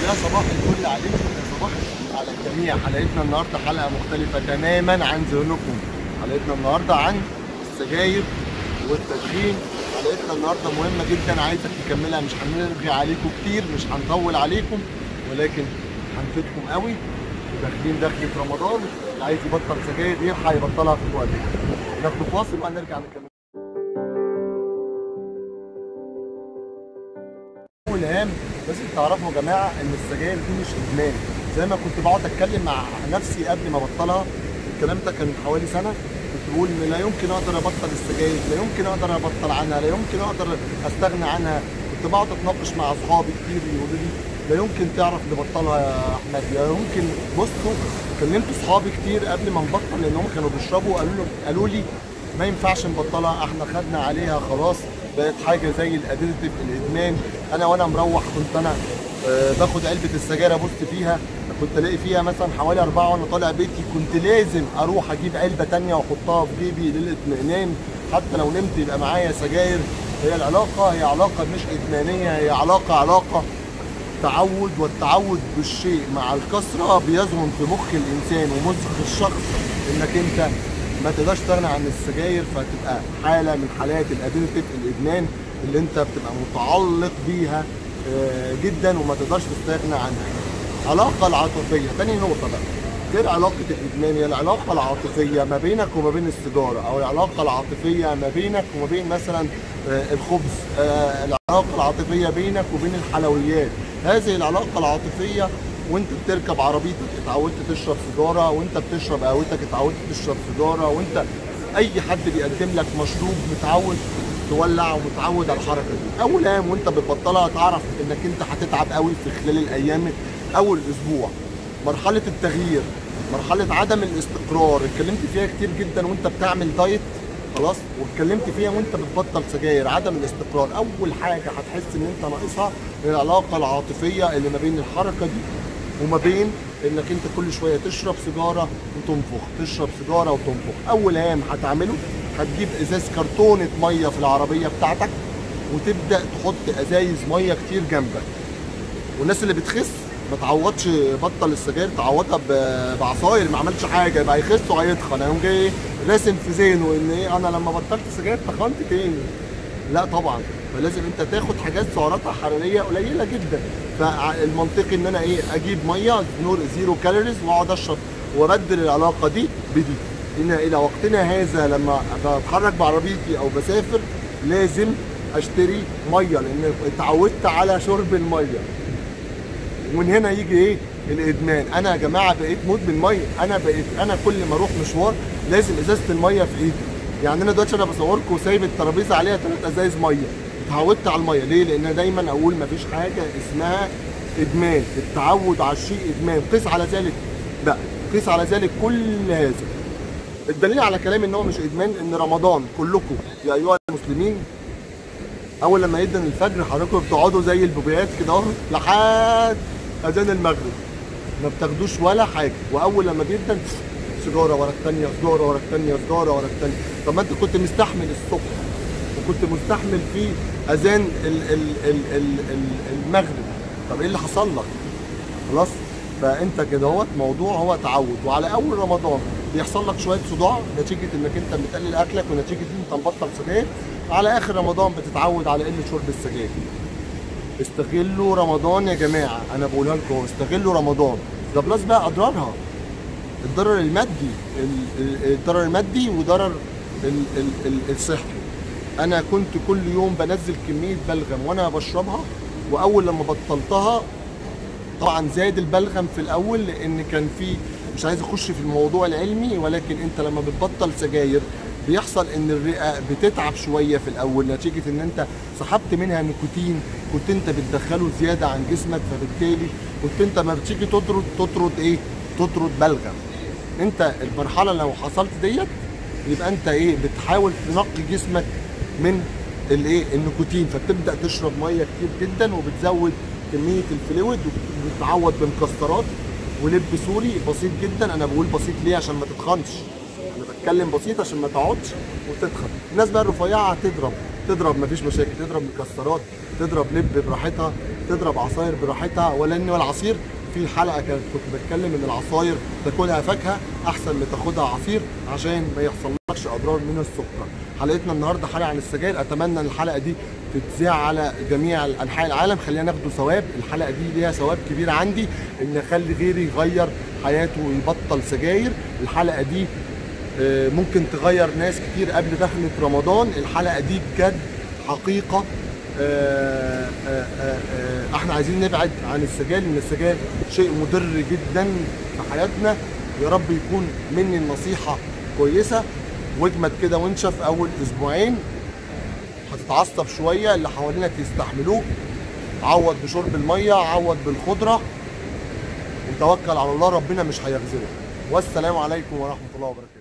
يا صباح الفل عليكم، يا صباح الفل على الجميع. حلقتنا النهارده حلقه مختلفه تماما عن ذهنكم. حلقتنا النهارده عن السجاير والتدخين. حلقتنا النهارده مهمه جدا، عايزك تكملها. مش هنرغي عليكم كتير، مش هنطول عليكم، ولكن هنفيدكم قوي. وداخلين دخلة رمضان، اللي عايز يبطل سجاير يلحق يبطلها في الوقت ده. ناخد فاصل وهنرجع نكمل. اول هام لازم تعرفوا يا جماعه ان السجاير دي مش ادمان. زي ما كنت بقعد اتكلم مع نفسي قبل ما ابطلها، الكلام ده كان حوالي سنه، كنت بقول ان لا يمكن اقدر ابطل السجاير، لا يمكن اقدر ابطل عنها، لا يمكن اقدر استغنى عنها. كنت بقعد اتناقش مع اصحابي كتير يقولوا لي لا يمكن تعرف تبطلها يا احمد، لا يمكن. بصوا، كلمت اصحابي كتير قبل ما نبطل لانهم كانوا بيشربوا، قالوا لي ما ينفعش نبطلها، احنا خدنا عليها خلاص، بقت حاجه زي الاديتيف، الادمان. انا وانا مروح كنت انا باخد علبه السجاير ابص فيها، كنت الاقي فيها مثلا حوالي 4 وانا طالع بيتي، كنت لازم اروح اجيب علبه تانية واحطها في جيبي للاطمئنان، حتى لو نمت يبقى معايا سجاير. هي العلاقه هي علاقه مش ادمانيه، هي علاقه تعود، والتعود بالشيء مع الكثره بيزرم في مخ الانسان ومخ الشخص انك انت ما تقدرش تستغنى عن السجاير، فتبقى حاله من حالات الاديكتيف، الادمان، اللي انت بتبقى متعلق بيها جدا وما تقدرش تستغنى عنها. العلاقه العاطفيه، تاني نقطه بقى، غير علاقه الادمان، هي العلاقه العاطفيه ما بينك وما بين السيجاره، او العلاقه العاطفيه ما بينك وما بين مثلا الخبز، العلاقه العاطفيه بينك وبين الحلويات. هذه العلاقه العاطفيه وانت بتركب عربيتك اتعودت تشرب سيجاره، وانت بتشرب قهوتك اتعودت تشرب سيجاره، وانت اي حد بيقدم لك مشروب متعود تولع ومتعود على الحركه دي. اول ايام وانت بتبطلها تعرف انك انت هتتعب قوي في خلال الايام، اول اسبوع. مرحله التغيير، مرحله عدم الاستقرار، اتكلمت فيها كتير جدا وانت بتعمل دايت خلاص، واتكلمت فيها وانت بتبطل سجاير. عدم الاستقرار، اول حاجه هتحس ان انت ناقصها العلاقه العاطفيه اللي ما بين الحركه دي وما بين انك انت كل شويه تشرب سيجاره وتنفخ، تشرب سيجاره وتنفخ. اول هام هتعمله، هتجيب ازاز كرتونه ميه في العربيه بتاعتك وتبدا تحط ازايز ميه كتير جنبك. والناس اللي بتخس ما تعوضش بطل السجاير، تعوضها بعصاير، ما عملش حاجه يبقى هيخس وهيتخن، هيقوم جاي راسم في ذهنه ان ايه، انا لما بطلت سجاير تخنت تاني. لا طبعا، فلازم انت تاخد حاجات سعراتها حراريه قليله جدا. فالمنطقي ان انا ايه، اجيب ميه زيرو كالوريز واقعد اشرب، وابدل العلاقه دي بدي. ان الى وقتنا هذا لما بتحرك بعربيتي او بسافر لازم اشتري ميه، لان اتعودت على شرب الميه. ومن هنا يجي ايه، الادمان. انا يا جماعه بقيت مدمن ميه، انا كل ما اروح مشوار لازم ازازه الميه في ايدي. يعني انا دلوقتي انا بصوركم سايب الترابيزه عليها 3 ازايز ميه، اتعودت على الميه. ليه؟ لان انا دايما اقول مفيش حاجه اسمها ادمان، التعود على الشيء ادمان. قيس على ذلك، لا قيس على ذلك كل هذا. الدليل على كلامي ان هو مش ادمان ان رمضان كلكم يا ايها المسلمين اول لما يدن الفجر حضراتكم بتقعدوا زي البوبيات كده اهو لحد اذان المغرب، ما بتاخدوش ولا حاجه. واول لما بيدن سيجاره ورا الثانيه، سيجاره ورا الثانيه، سيجاره ورا الثانيه. طب ما انت كنت مستحمل الصبح وكنت مستحمل في اذان المغرب، طب ايه اللي حصل لك؟ خلاص. فانت كده اهوت موضوع هو تعود. وعلى اول رمضان بيحصل لك شويه صداع نتيجه انك انت بتقلل اكلك ونتيجه ان انت مبطل سجاير. على اخر رمضان بتتعود على قله شرب السجاير. استغلوا رمضان يا جماعه، انا بقولها لكم استغلوا رمضان. ده بلس بقى اضرارها، الضرر المادي، الضرر المادي وضرر الصحي. انا كنت كل يوم بنزل كميه بلغم وانا بشربها، واول لما بطلتها طبعا زاد البلغم في الاول، لان كان في، مش عايز اخش في الموضوع العلمي، ولكن انت لما بتبطل سجاير بيحصل ان الرئه بتتعب شويه في الاول نتيجه ان انت سحبت منها نيكوتين كنت انت بتدخله زياده عن جسمك، فبالتالي كنت انت ما بتيجي تطرد ايه، تطرد بلغم. انت المرحله لو حصلت ديت يبقى انت ايه، بتحاول تنقي جسمك من الايه، النيكوتين، فبتبدا تشرب ميه كتير جدا وبتزود كميه الفلويد وبتعوض بمكسرات ولب سوري بسيط جدا. انا بقول بسيط ليه؟ عشان ما تتخنش، انا بتكلم بسيط عشان ما تقعدش وتتخن. الناس بقى الرفيعه تضرب مفيش مشاكل، تضرب مكسرات، تضرب لب براحتها، تضرب عصاير براحتها ولا ان العصير. في الحلقه كنت بتكلم ان العصاير تاكلها فاكهه احسن ما تاخدها عصير عشان ما يحصلكش اضرار من السكر. حلقتنا النهارده حلقه عن السجاير، اتمنى ان الحلقه دي تتذاع على جميع انحاء العالم. خلينا ناخده ثواب، الحلقه دي ليها ثواب كبير عندي ان اخلي غيري يغير حياته ويبطل سجاير. الحلقه دي ممكن تغير ناس كتير قبل دخلة رمضان. الحلقه دي بجد حقيقه. احنا عايزين نبعد عن السجاير لان السجاير شيء مضر جدا في حياتنا. يا رب يكون مني النصيحه كويسه. واجمد كده وانشف اول اسبوعين، هتتعصب شويه، اللي حوالينك يستحملوك. عوض بشرب الميه، عوض بالخضره، وتوكل على الله، ربنا مش هيخذلك. والسلام عليكم ورحمه الله وبركاته.